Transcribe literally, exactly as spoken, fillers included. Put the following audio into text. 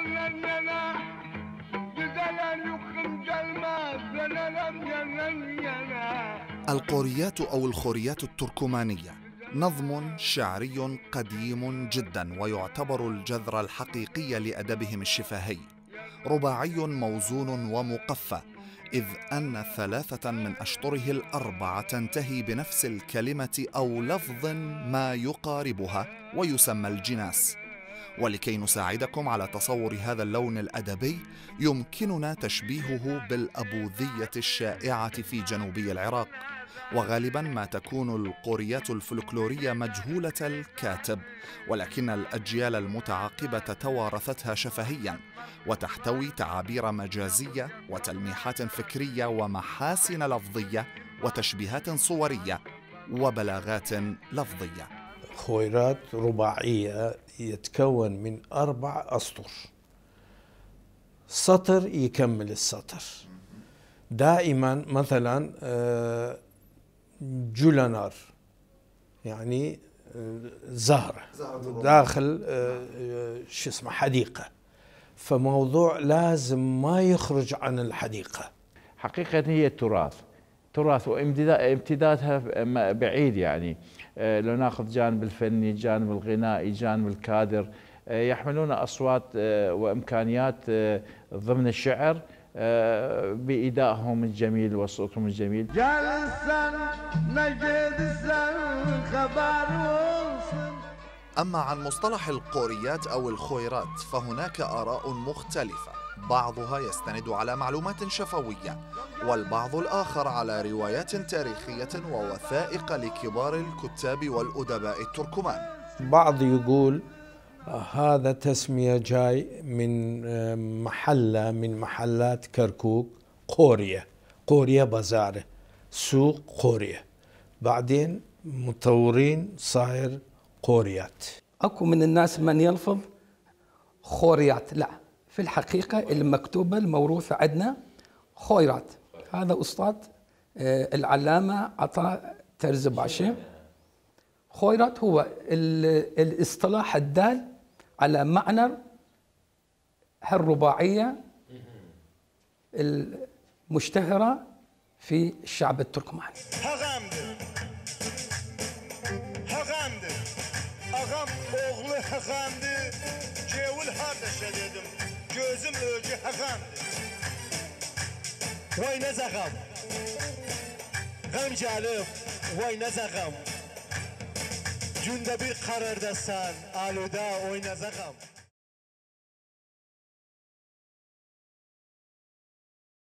senden yana, güzeller yukum gelmez, dönerim yandan yana. القوريات أو الخوريات التركمانية نظم شعري قديم جدا ويعتبر الجذر الحقيقي لأدبهم الشفاهي، رباعي موزون ومقفى، إذ أن ثلاثة من أشطره الأربعة تنتهي بنفس الكلمة أو لفظ ما يقاربها ويسمى الجناس. ولكي نساعدكم على تصور هذا اللون الأدبي يمكننا تشبيهه بالأبوذية الشائعة في جنوبي العراق، وغالبا ما تكون القوريات الفلكلورية مجهولة الكاتب، ولكن الأجيال المتعاقبة توارثتها شفهيا، وتحتوي تعابير مجازية وتلميحات فكرية ومحاسن لفظية وتشبيهات صورية وبلاغات لفظية. خويرات رباعية يتكون من أربع أسطر، سطر يكمل السطر. دائما مثلا جولانار يعني زهرة داخل شو اسمه حديقة، فموضوع لازم ما يخرج عن الحديقة. حقيقة هي التراث تراث وامتدادها بعيد، يعني لو ناخذ جانب الفني، جانب الغنائي، جانب الكادر، يحملون أصوات وإمكانيات ضمن الشعر بإيدائهم الجميل وصوتهم الجميل. أما عن مصطلح القوريات أو الخويرات فهناك آراء مختلفة، بعضها يستند على معلومات شفوية، والبعض الآخر على روايات تاريخية ووثائق لكبار الكتاب والأدباء التركمان. بعض يقول هذا تسمية جاي من محلة من محلات كركوك، قورية قورية بازاره، سوق قورية، بعدين مطورين صاير قوريات. أكو من الناس من يلفظ خوريات، لا، في الحقيقة المكتوبة الموروثة عندنا خويرات. هذا أستاذ العلامة عطاء ترزباشي. خويرات هو الاصطلاح الدال على معنى هالرباعية المشتهرة في الشعب التركماني. Ağam oğlu Hakan'dı, cevul hardaşa dedim, gözüm öcü Hakan'dı. Vay ne zakam, gam calip, vay ne zakam. Günde bir karardasan, aluda oy ne zakam.